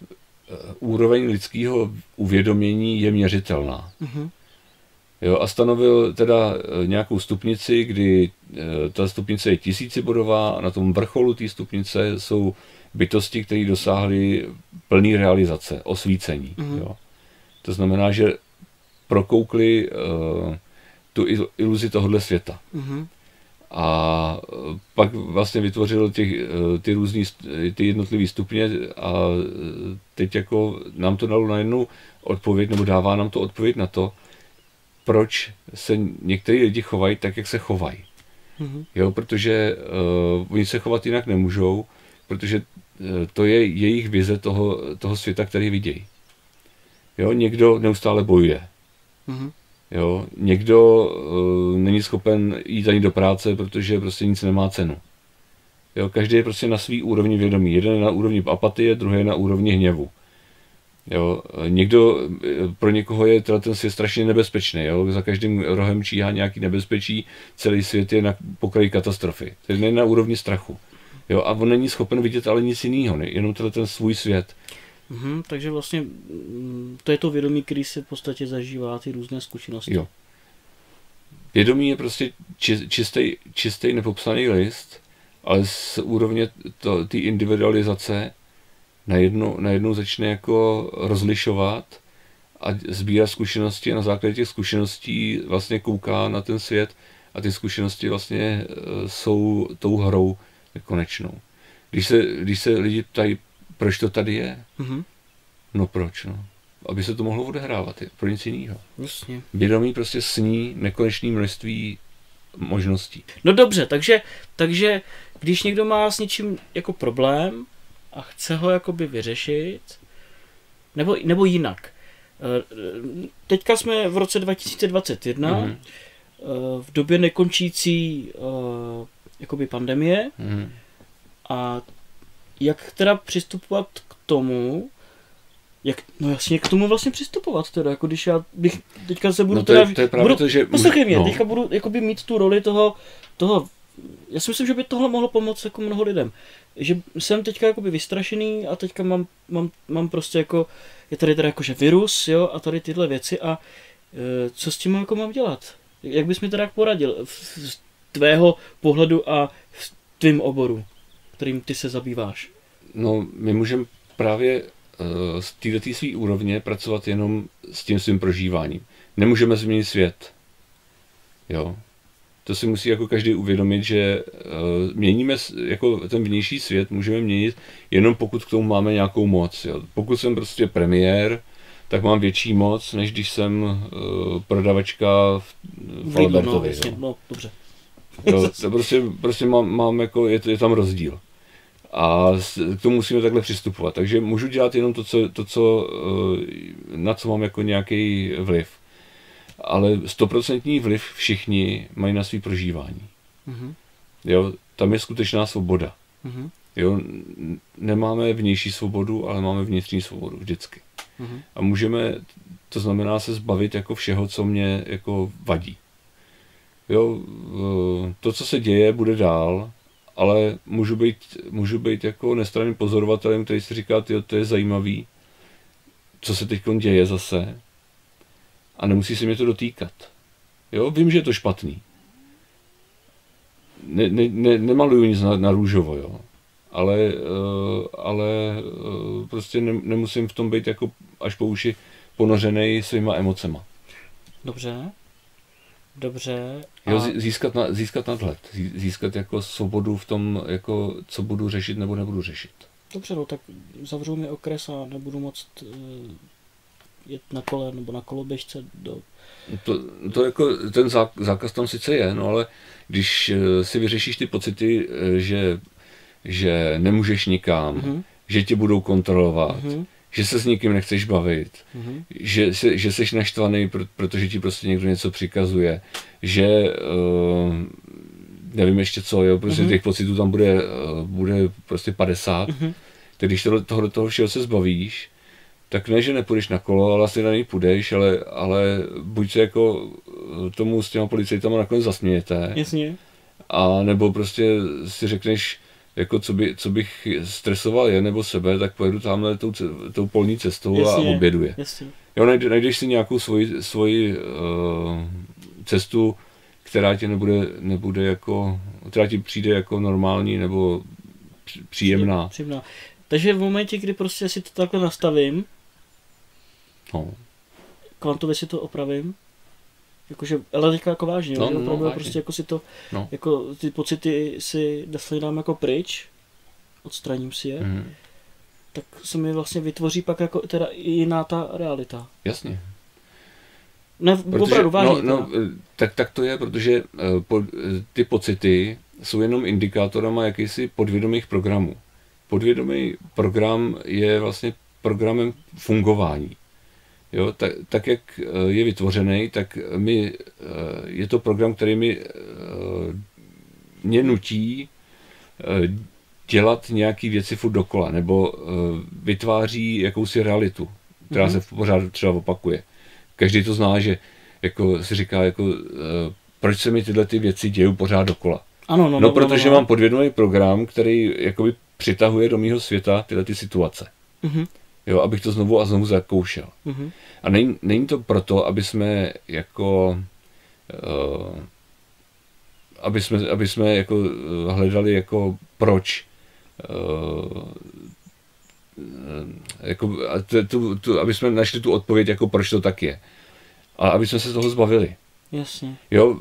úroveň lidského uvědomění je měřitelná. Mm-hmm. Jo, a stanovil teda nějakou stupnici, kdy ta stupnice je tisícibodová a na tom vrcholu té stupnice jsou bytosti, které dosáhly plné realizace, osvícení. Mm-hmm. Jo. To znamená, že prokoukli uh, tu iluzi tohohle světa. Mm-hmm. A pak vlastně vytvořil těch, ty různý, ty jednotlivý stupně a teď jako nám to dalo najednou odpověď, nebo dává nám to odpověď na to, proč se některý lidi chovají tak, jak se chovají. Mm-hmm. Jo, protože uh, oni se chovat jinak nemůžou, protože uh, to je jejich vize toho, toho světa, který vidějí. Jo, někdo neustále bojuje. Mm-hmm. Jo, někdo uh, není schopen jít ani do práce, protože prostě nic nemá cenu. Jo, každý je prostě na svý úrovni vědomí. Jeden je na úrovni apatie, druhý je na úrovni hněvu. Jo, někdo, pro někoho je ten svět strašně nebezpečný. Jo, za každým rohem číhá nějaký nebezpečí, celý svět je na pokraji katastrofy. To je na úrovni strachu. Jo, a on není schopen vidět ale nic jiného, jenom ten svůj svět. Mm-hmm, takže vlastně to je to vědomí, který se v podstatě zažívá ty různé zkušenosti. Jo. Vědomí je prostě či, čistý, čistý nepopsaný list, ale z úrovně té individualizace najednou, najednou začne jako rozlišovat a sbírá zkušenosti a na základě těch zkušeností vlastně kouká na ten svět a ty zkušenosti vlastně jsou tou hrou nekonečnou. Když se, když se lidi ptají, proč to tady je? Mm-hmm. No proč? No? Aby se to mohlo odehrávat, je pro nic jiného. Jasně. Vědomí prostě sní nekonečné množství možností. No dobře, takže, takže když někdo má s něčím jako problém a chce ho jakoby vyřešit, nebo, nebo jinak. Teďka jsme v roce dva tisíce dvacet jedna, mm-hmm. v době nekončící jakoby pandemie mm-hmm. a jak teda přistupovat k tomu, jak, no jasně, k tomu vlastně přistupovat teda, jako když já bych, teďka se budu no to je, teda, to je právě budu, to, že... Poslouchej mě, no. teďka budu jakoby mít tu roli toho, toho, já si myslím, že by tohle mohlo pomoct jako mnoho lidem, že jsem teďka jakoby vystrašený a teďka mám, mám, mám prostě jako, je tady teda jakože virus, jo, a tady tyhle věci a e, co s tím jako mám dělat? Jak bys mi teda poradil z tvého pohledu a v tvým oboru, kterým ty se zabýváš? No, my můžeme právě uh, z této své úrovně pracovat jenom s tím svým prožíváním. Nemůžeme změnit svět. Jo. To si musí jako každý uvědomit, že uh, měníme, jako ten vnější svět můžeme měnit jenom pokud k tomu máme nějakou moc. Jo. Pokud jsem prostě premiér, tak mám větší moc, než když jsem uh, prodavačka v, v Albertovi. No, no, dobře. Jo, to prostě, prostě mám, mám jako, je, je tam rozdíl. A k tomu musíme takhle přistupovat. Takže můžu dělat jenom to, co, to, co, na co mám jako nějaký vliv. Ale stoprocentní vliv všichni mají na svý prožívání. Mm-hmm. Jo, tam je skutečná svoboda. Mm-hmm. Jo, nemáme vnější svobodu, ale máme vnitřní svobodu vždycky. Mm-hmm. A můžeme, to znamená se zbavit jako všeho, co mě jako vadí. Jo, to, co se děje, bude dál, ale můžu být, můžu být jako nestranným pozorovatelem, který si říká, tyjo, to je zajímavý, co se teď děje zase a nemusí se mě to dotýkat. Jo, vím, že je to špatný. Ne, ne, ne, nemaluju nic na, na růžovo, jo. ale, ale prostě nemusím v tom být jako až po uši ponořenej svýma emocema. Dobře. Dobře. A... Jo, získat, na, získat nadhled, získat jako svobodu v tom, jako co budu řešit nebo nebudu řešit. Dobře, no tak zavřou mi okres a nebudu moct uh, jet na kole nebo na koloběžce do... To, to jako, ten zákaz tam sice je, no ale když si vyřešíš ty pocity, že, že nemůžeš nikam, uh-huh. že tě budou kontrolovat, uh-huh. že se s nikým nechceš bavit, uh-huh. že, se, že seš naštvaný, protože ti prostě někdo něco přikazuje, že uh, nevím ještě co, jo, prostě uh-huh. těch pocitů tam bude, uh, bude prostě padesát, uh-huh. tak když tohle, tohle toho všeho se zbavíš, tak ne, že nepůjdeš na kolo, ale asi na něj půjdeš, ale, ale buď se jako tomu s těma policajtama nakonec zasmějete. Jasně. A nebo prostě si řekneš, jako co, by, co bych stresoval je nebo sebe, tak pojedu tamhle tou, tou polní cestou Jasně. a oběduje. Jasně. Jo, najdeš, najdeš si nějakou svoji, svoji uh, cestu, která ti nebude, nebude jako, která ti přijde jako normální nebo příjemná. Příjemná. Takže v momentě, kdy prostě si to takhle nastavím, no. kvantově si to opravím, jakože, ale teďka jako vážně, no, no, opravdu no, prostě jako si to, no. jako ty pocity si dám jako pryč, odstraním si je, mm. tak se mi vlastně vytvoří pak jako teda i jiná ta realita. Jasně. Ne, protože, opravdu vážně. No, no, tak, tak to je, protože uh, po, ty pocity jsou jenom indikátorama jakýsi podvědomých programů. Podvědomý program je vlastně programem fungování. Jo, tak, tak, jak je vytvořený, tak my, je to program, který mi, mě nutí dělat nějaké věci furt dokola, nebo vytváří jakousi realitu, která mm-hmm. se pořád třeba opakuje. Každý to zná, že jako si říká, jako, proč se mi tyhle ty věci dějou pořád dokola. Ano, no, no, no, protože no, no. mám podvědomý program, který jakoby přitahuje do mýho světa tyhle ty situace. Mm-hmm. Jo, abych to znovu a znovu zakoušel. Mm-hmm. A není, není to proto, aby jsme jako uh, aby jsme, aby jsme jako hledali jako proč uh, jako, tu, tu, aby jsme našli tu odpověď jako proč to tak je. A aby jsme se z toho zbavili. Jasně. Jo,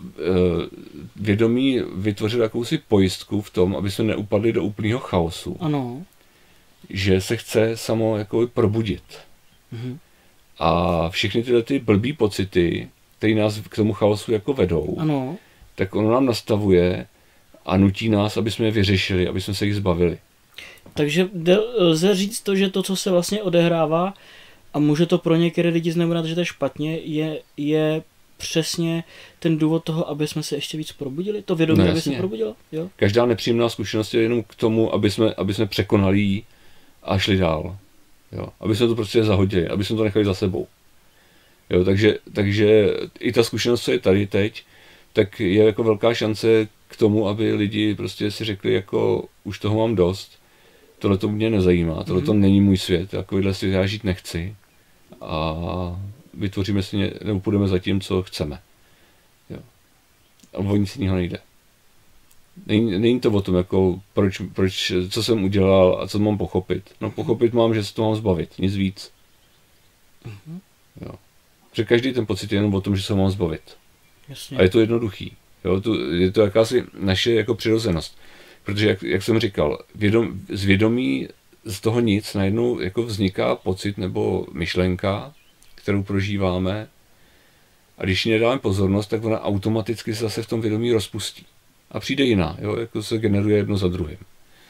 vědomí vytvořil jakousi pojistku v tom, aby jsme neupadli do úplného chaosu. Ano. Že se chce samo jako probudit. Mhm. A všechny tyhle ty blbý pocity, které nás k tomu chaosu jako vedou, ano. tak ono nám nastavuje a nutí nás, aby jsme je vyřešili, aby jsme se jich zbavili. Takže lze říct to, že to, co se vlastně odehrává, a může to pro některé lidi znamenat, že to je špatně, je, je přesně ten důvod toho, aby jsme se ještě víc probudili? To vědomí, no, aby se probudilo? Jo? Každá nepříjemná zkušenost je jenom k tomu, aby jsme, aby jsme překonali ji a šli dál. Jo? Aby jsme to prostě zahodili, aby jsme to nechali za sebou. Jo? Takže, takže i ta zkušenost, co je tady teď, tak je jako velká šance k tomu, aby lidi prostě si řekli, jako už toho mám dost, tohle to mě nezajímá, tohle to mm-hmm. není můj svět, takovýhle svět já žít nechci a vytvoříme si, ně, nebo půjdeme za tím, co chceme. Jo. A o nic jiného nejde. Není, není to o tom, jako proč, proč, co jsem udělal a co mám pochopit. No pochopit mám, že se to mám zbavit, nic víc. Mm-hmm. Jo. Protože každý ten pocit je jenom o tom, že se mám zbavit. Jasně. A je to jednoduchý. Jo. To, je to jakási naše jako přirozenost. Protože, jak, jak jsem říkal, vědom, z vědomí z toho nic najednou jako vzniká pocit nebo myšlenka, kterou prožíváme, a když ji nedáme pozornost, tak ona automaticky se zase v tom vědomí rozpustí. A přijde jiná, jo? Jako se generuje jedno za druhým.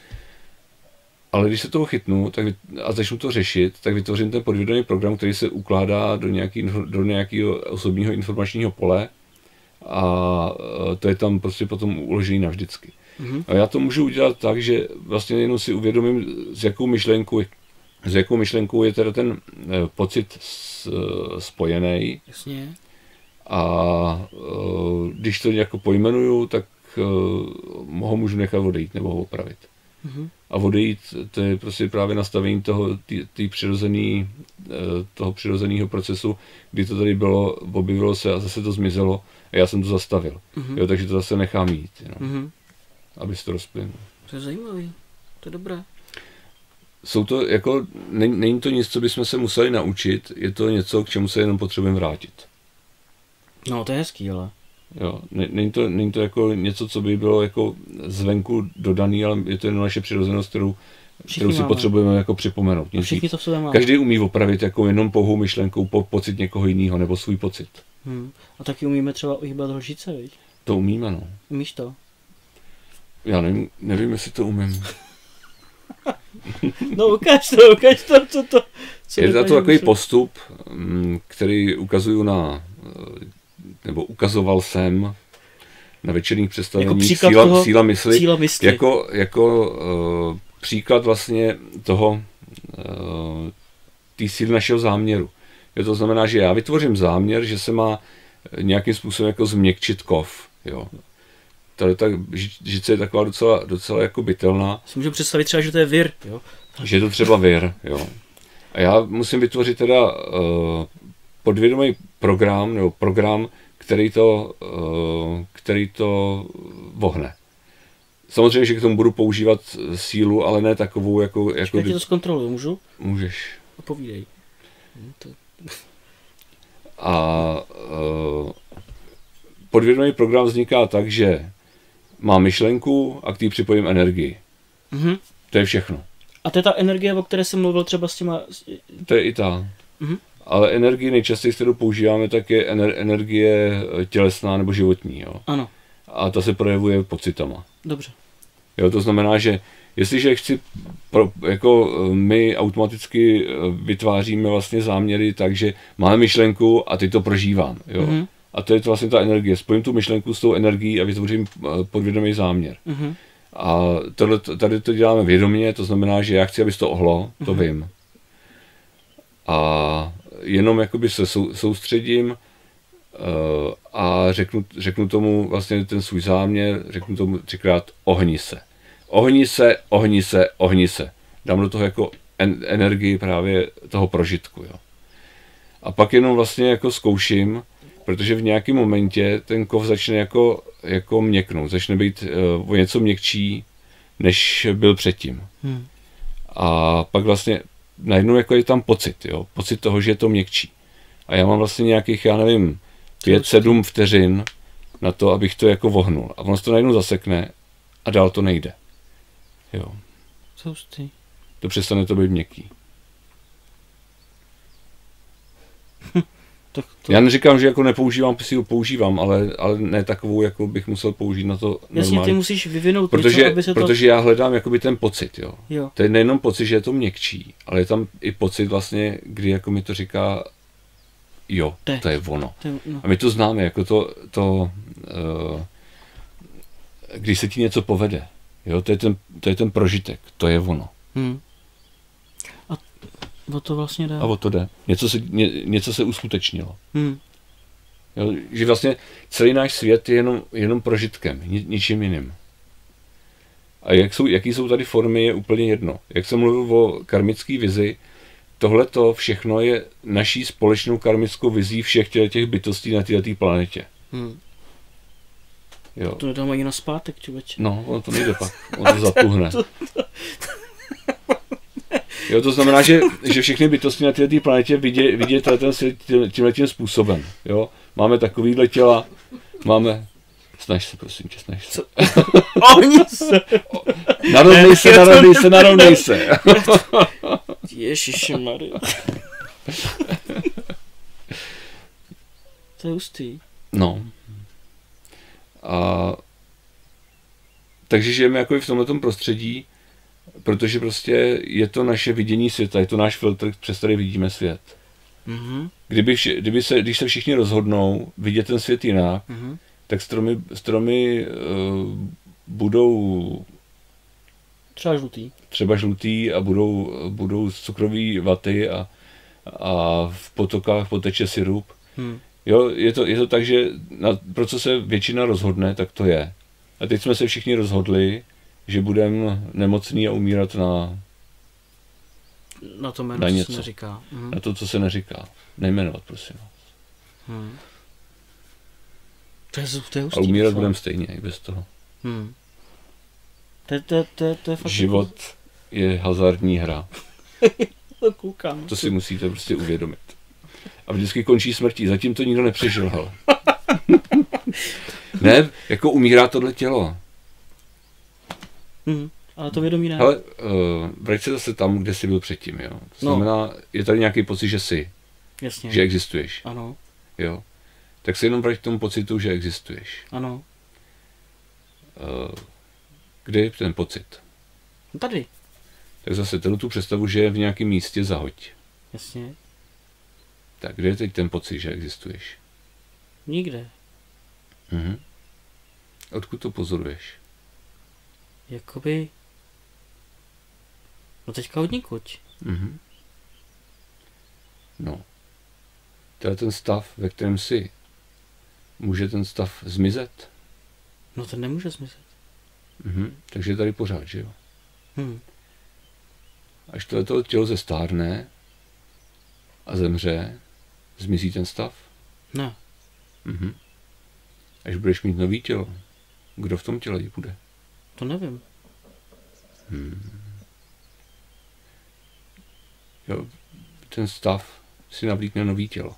Ale když se toho chytnu tak a začnu to řešit, tak vytvořím ten podvědomý program, který se ukládá do, nějaký, do nějakého osobního informačního pole a to je tam prostě potom uložený navždycky. Mm-hmm. A já to můžu udělat tak, že vlastně jenom si uvědomím, s jakou myšlenkou, s jakou myšlenkou je teda ten eh, pocit s, eh, spojený. Jasně. A eh, když to jako pojmenuju, tak eh, ho můžu nechat odejít nebo ho opravit. Mm-hmm. A odejít, to je prostě právě nastavení toho, tý, tý přirozený, eh, toho přirozeného procesu, kdy to tady bylo, objevilo se a zase to zmizelo a já jsem to zastavil. Mm-hmm. Jo, takže to zase nechám jít. No. Mm-hmm. Aby se to rozplynul. To je zajímavý. To je dobré. Jsou to jako, není, není to nic, co bychom se museli naučit, je to něco, k čemu se jenom potřebujeme vrátit. No, to je hezký, ale. Jo, není to, není to jako něco, co by bylo jako zvenku dodaný, ale je to jenom naše přirozenost, kterou, kterou si potřebujeme jako připomenout. Všichni to v sobě máme. Každý umí opravit jako jenom pouhou myšlenkou po pocit někoho jiného, nebo svůj pocit. Hmm. A taky umíme třeba ohýbat lžice, viď? To umíme, no. Umíš to? Já nevím, nevím, jestli to umím. No ukáž to, ukáž to, co to... Co je to takový myslet? Postup, který ukazuju na, nebo ukazoval jsem na večerních představeních jako síla, toho, síla mysli, síla mysli. jako, jako uh, příklad vlastně toho, uh, té síly našeho záměru. Je to znamená, že já vytvořím záměr, že se má nějakým způsobem jako změkčit kov, jo. Tady ta žice je taková docela, docela jako bytelná. Si můžu představit třeba, že to je vir, jo? Že je to třeba vir, jo. A já musím vytvořit teda uh, podvědomý program, nebo program, který to, uh, který to vohne. Samozřejmě, že k tomu budu používat sílu, ale ne takovou, jako... jako já ti to zkontroluji, můžu? Můžeš. Povídej. To... A uh, podvědomý program vzniká tak, že mám myšlenku a k té připojím energii. Mm-hmm. To je všechno. A to je ta energie, o které jsem mluvil třeba s těma... To je i ta. Mm-hmm. Ale energii nejčastěji, kterou používáme, tak je ener- energie tělesná nebo životní. Jo? Ano. A ta se projevuje pocitama. Dobře. Jo, to znamená, že jestliže chci, pro, jako my automaticky vytváříme vlastně záměry tak, že máme myšlenku a teď to prožívám. Jo? Mm-hmm. A to je to vlastně ta energie. Spojím tu myšlenku s tou energií a vytvořím podvědomý záměr. Mm-hmm. A tohle, tady to děláme vědomě, to znamená, že já chci, aby to ohlo, to mm-hmm. vím. A jenom jakoby se sou, soustředím uh, a řeknu, řeknu tomu vlastně ten svůj záměr, řeknu tomu třikrát ohni se. Ohni se, ohni se, ohni se. Dám do toho jako en, energii právě toho prožitku. Jo. A pak jenom vlastně jako zkouším, protože v nějakém momentě ten kov začne jako, jako měknout, začne být uh, o něco měkčí, než byl předtím. Hmm. A pak vlastně najednou jako je tam pocit, jo? Pocit toho, že je to měkčí. A já mám vlastně nějakých, já nevím, pět, sedm vteřin na to, abych to jako vohnul. A ono se to najednou zasekne a dál to nejde. Jo. Soustý. To přestane to být měkký. Tak to... Já neříkám, že jako nepoužívám sílu, používám, ale, ale ne takovou, jako bych musel použít na to normálně. Jasně, ty musíš vyvinout protože, něco, aby se to... Protože já hledám jakoby ten pocit, jo. jo. To je nejenom pocit, že je to měkčí, ale je tam i pocit vlastně, kdy jako mi to říká, jo, Teď. to je ono. To je, no. A my to známe, jako to, to uh, když se ti něco povede, jo, to je ten, to je ten prožitek, to je ono. Hmm. A o to vlastně jde. A o to jde. Něco se, ně, něco se uskutečnilo. Hmm. Jo, že vlastně celý náš svět je jenom, jenom prožitkem, ni, ničím jiným. A jak jsou, jaký jsou tady formy, je úplně jedno. Jak jsem mluvil o karmické vizi, tohleto všechno je naší společnou karmickou vizí všech těch bytostí na této planetě. Hmm. Jo. To nedám ani na zpátek, člověče. No, ono to nejde pak, ono to zatuhne. Jo, to znamená, že, že všechny bytosti na této planetě vidí, vidí ten svět tímhletím způsobem. Jo? Máme takovýhle těla, máme... Snaž se, prosím tě, snaž se. Ohni se! Narovnej se, narovnej se, narovnej se. Ježišmarja. To je hustý. No. A... Takže žijeme jako i v tomhletom prostředí, protože prostě je to naše vidění světa, je to náš filtr, přes který vidíme svět. Mm-hmm. Kdyby, vši, kdyby se, když se všichni rozhodnou vidět ten svět jinak, mm-hmm. tak stromy, stromy uh, budou třeba žlutý. Třeba žlutý a budou, budou cukrový vaty a, a v potokách poteče sirup. Hmm. Jo, je to, je to tak, že na, pro co se většina rozhodne, tak to je. A teď jsme se všichni rozhodli, že budeme nemocný a umírat na na to jméno, co se neříká. Hmm. Na to, co se neříká. Nejmenovat, prosím vás. Hmm. To je, to je hustý, a umírat budeme stejně, i bez toho. Hmm. To, to, to, to je fakt život, je hazardní hra. To koukám. To si musíte prostě uvědomit. A vždycky končí smrtí. Zatím to nikdo nepřežil, hele. Ne, jako umírá tohle tělo. Hmm, ale to vědomí ne. Hele, uh, vrať se zase tam, kde jsi byl předtím, jo. To znamená, no. Je tady nějaký pocit, že jsi. Jasně. Že existuješ. Ano. Jo. Tak se jenom vrať k tomu pocitu, že existuješ. Ano. Uh, kde je ten pocit? No tady. Tak zase tady tu představu, že je v nějakém místě zahoď. Jasně. Tak kde je teď ten pocit, že existuješ? Nikde. Mhm. Odkud to pozoruješ? Jakoby... No teďka odnikud. Mhm. No. To je ten stav, ve kterém jsi. Může ten stav zmizet? No ten nemůže zmizet. Mhm. Takže je tady pořád, že jo? Hmm. Až tohleto tělo zestárne a zemře, zmizí ten stav? Ne. Mhm. Až budeš mít nový tělo, kdo v tom těle bude? To nevím. Hmm. Jo, ten stav si navlíkne nový tělo.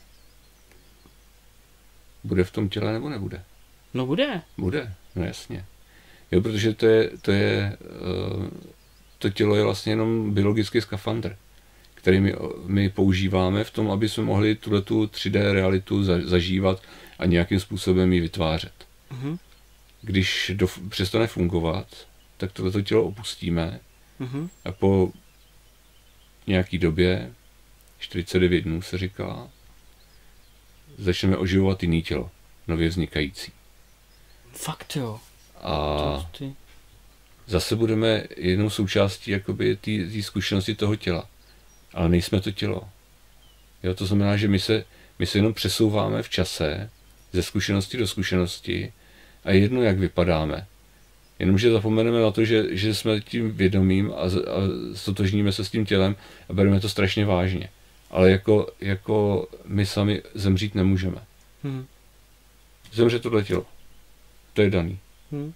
Bude v tom těle nebo nebude? No bude. Bude, no jasně. Jo, protože to je, to je, uh, to tělo je vlastně jenom biologický skafandr, který my, my používáme v tom, aby jsme mohli tuhletu tři dé realitu za, zažívat a nějakým způsobem ji vytvářet. Mhm. Když do, přestane fungovat, tak tohleto tělo opustíme Mhm. a po nějaký době, čtyřicet devět dnů se říká, začneme oživovat jiný tělo, nově vznikající. Fakt jo. A To ty... zase budeme jednou součástí jakoby té zkušenosti toho těla. Ale nejsme to tělo. Jo, to znamená, že my se, my se jenom přesouváme v čase ze zkušenosti do zkušenosti a je jedno, jak vypadáme. Jenomže zapomeneme na to, že, že jsme tím vědomím a, a stotožníme se s tím tělem a bereme to strašně vážně. Ale jako, jako my sami zemřít nemůžeme. Hmm. Zemře tohle tělo. To je daný. Hmm.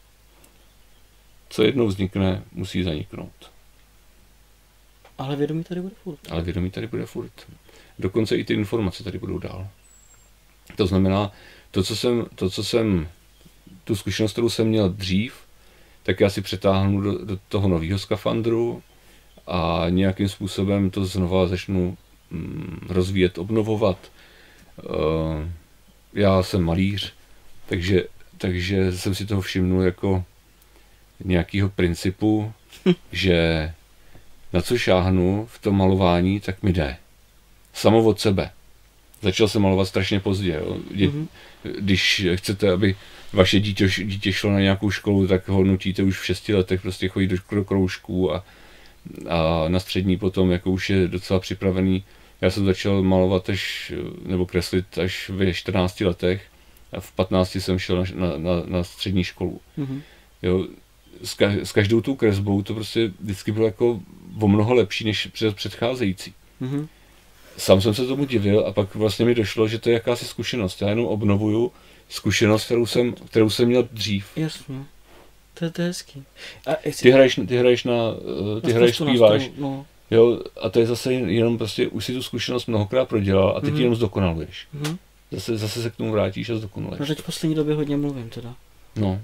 Co jednou vznikne, musí zaniknout. Ale vědomí tady bude furt. Ale vědomí tady bude furt. Dokonce i ty informace tady budou dál. To znamená, to, co jsem, to, co jsem, tu zkušenost, kterou jsem měl dřív, tak já si přetáhnu do, do toho nového skafandru a nějakým způsobem to znova začnu mm, rozvíjet, obnovovat. Uh, já jsem malíř, takže, takže jsem si toho všimnul jako nějakého principu, že na co šáhnu v tom malování, tak mi jde. Samo od sebe. Začal jsem malovat strašně pozdě. Jo. Dě, mm-hmm. Když chcete, aby vaše dítě, dítě šlo na nějakou školu, tak ho nutíte už v šesti letech prostě chodit do kroužků a, a na střední potom, jako už je docela připravený. Já jsem začal malovat až, nebo kreslit až ve čtrnácti letech a v patnácti jsem šel na, na, na, na střední školu. Mm-hmm. Jo. S, ka, s každou tou kresbou to prostě vždycky bylo jako o mnoho lepší než před předcházející. Mm-hmm. Sám jsem se tomu divil a pak vlastně mi došlo, že to je jakási zkušenost. Já jenom obnovuju zkušenost, kterou jsem, kterou jsem měl dřív. Jasně. To je, to je hezký. A jestli... Ty hraješ, ty hraješ na, ty na hraješ, zpíváš. No. Jo, a to je zase jenom prostě, už si tu zkušenost mnohokrát prodělal a teď mm-hmm. jenom zdokonaluješ. Mm-hmm. Zase, zase se k tomu vrátíš a zdokonaluješ. No teď v poslední době hodně mluvím teda. No.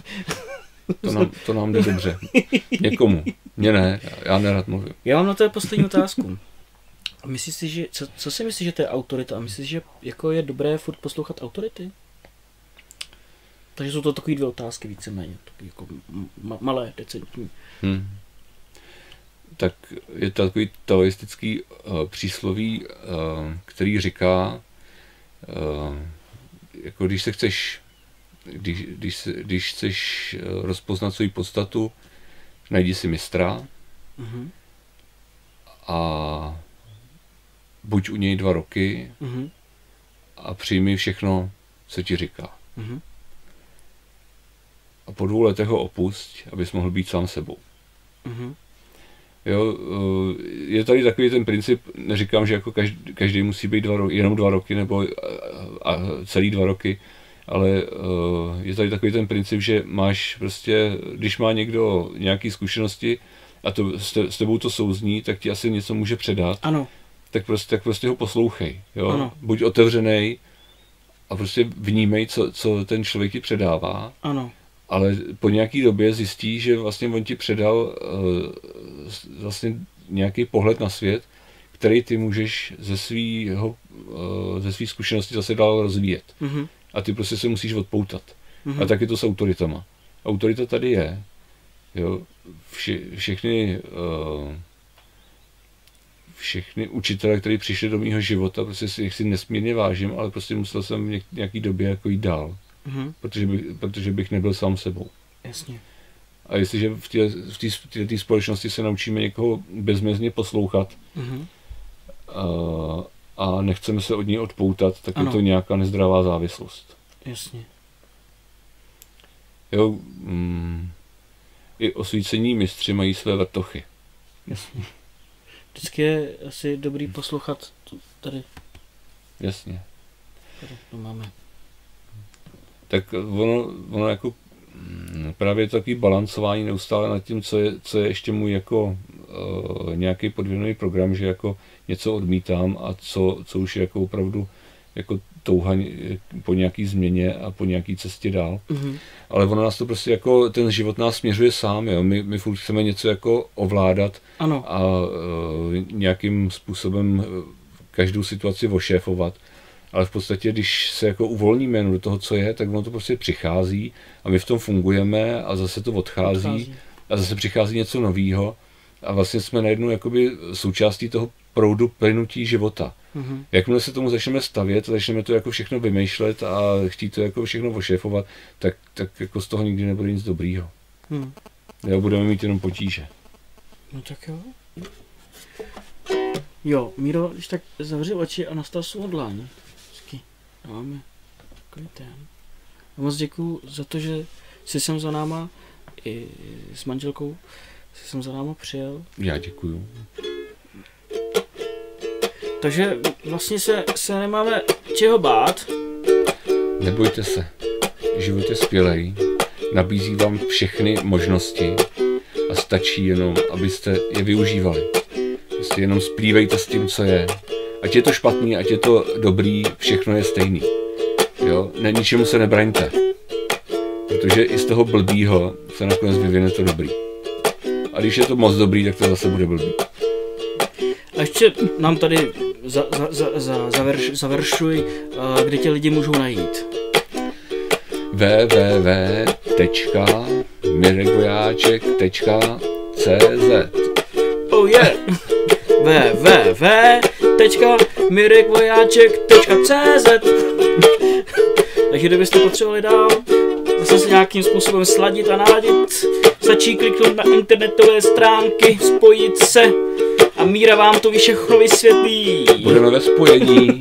To nám, to nám jde dobře. Někomu. Mně ne, já nerad mluvím. Já mám na to poslední otázku. Myslíš si, že, co, co si myslíš, že to je autorita? A myslíš, že jako je dobré furt poslouchat autority? Takže jsou to takové dvě otázky víceméně. Jako ma, malé, decentní. Hmm. Tak je to takový taoistický uh, přísloví, uh, který říká, uh, jako když se chceš Když, když, se, když chceš rozpoznat svou podstatu, najdi si mistra mm-hmm. a buď u něj dva roky mm-hmm. a přijmi všechno, co ti říká. Mm-hmm. A po dvou letech ho opusť, abys mohl být sám sebou. Mm-hmm. Jo, je tady takový ten princip, neříkám, že jako každý, každý musí být dva roky, jenom dva roky nebo a, a celý dva roky, ale uh, je tady takový ten princip, že máš prostě, když má někdo nějaké zkušenosti, a to, s, te, s tebou to souzní, tak ti asi něco může předat. Ano. Tak prostě, tak prostě ho poslouchej. Jo? Ano. Buď otevřenej a prostě vnímej, co, co ten člověk ti předává. Ano. Ale po nějaký době zjistí, že vlastně on ti předal uh, vlastně nějaký pohled na svět, který ty můžeš ze svýho, uh, ze svý zkušenosti zase dál rozvíjet. Mm-hmm. A ty prostě se musíš odpoutat. Mm-hmm. A tak je to s autoritama. Autorita tady je. Jo? Vše, všechny, uh, všechny učitele, kteří přišli do mého života, prostě si, si nesmírně vážím, ale prostě musel jsem v nějaký době jako jít dál. Mm-hmm. Protože, by, protože bych nebyl sám sebou. Jasně. A jestliže v té v té společnosti se naučíme někoho bezmezně poslouchat Mm-hmm. a, a nechceme se od něj odpoutat, tak ano. je to nějaká nezdravá závislost. Jasně. Jo, mm, i osvícení mistři mají své vrtochy. Jasně. Vždycky je asi dobrý poslouchat tady. Jasně. Tady to máme. Tak ono, ono jako právě je to takový balancování neustále nad tím, co je, co je ještě můj jako uh, nějaký podvědomý program, že jako něco odmítám a co, co už je jako opravdu jako touha po nějaký změně a po nějaký cestě dál. Mm-hmm. Ale ono nás to prostě jako, ten život nás směřuje sám, jo. My, my furt chceme něco jako ovládat ano. a uh, nějakým způsobem každou situaci ošéfovat. Ale v podstatě, když se jako uvolníme do toho, co je, tak ono to prostě přichází a my v tom fungujeme a zase to odchází, odchází. A zase přichází něco novýho a vlastně jsme najednou jakoby součástí toho proudu plynutí života. Mm-hmm. Jakmile se tomu začneme stavět, začneme to jako všechno vymýšlet a chtít to jako všechno ošéfovat, tak, tak jako z toho nikdy nebude nic dobrýho. Mm. Jo, budeme mít jenom potíže. No tak jo. Jo, Míro, když tak zavři oči a nastav svou dlaň. Máme takový ten. A moc děkuju za to, že jsi sem za náma i s manželkou jsi sem za náma přijel. Já děkuju. Takže vlastně se, se nemáme čeho bát. Nebojte se. Život je skvělej. Nabízí vám všechny možnosti a stačí jenom, abyste je využívali. Prostě jenom splývejte s tím, co je. Ať je to špatný, ať je to dobrý, všechno je stejný. Jo? Ne, ničemu se nebraňte. Protože i z toho blbýho se nakonec vyvine to dobrý. A když je to moc dobrý, tak to zase bude blbý. A ještě nám tady za, za, za, za, zaverš, zaveršuj, uh, kde tě lidi můžou najít. w w w tečka mirek vojáček tečka c z Oh yeah! w w w tečka mirek vojáček tečka c z Takže kdybyste potřebovali dál zase se nějakým způsobem sladit a naladit, stačí kliknout na internetové stránky, spojit se a Míra vám to všechno vysvětlí. Budeme ve spojení.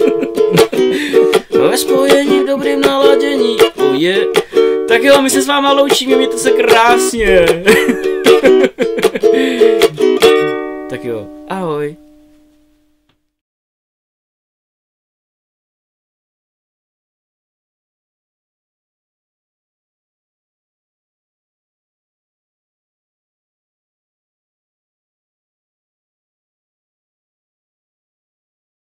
Ve spojení v dobrým naladění. Oh yeah. Tak jo, my se s váma loučíme, mějte se krásně. Tak jo, ahoj.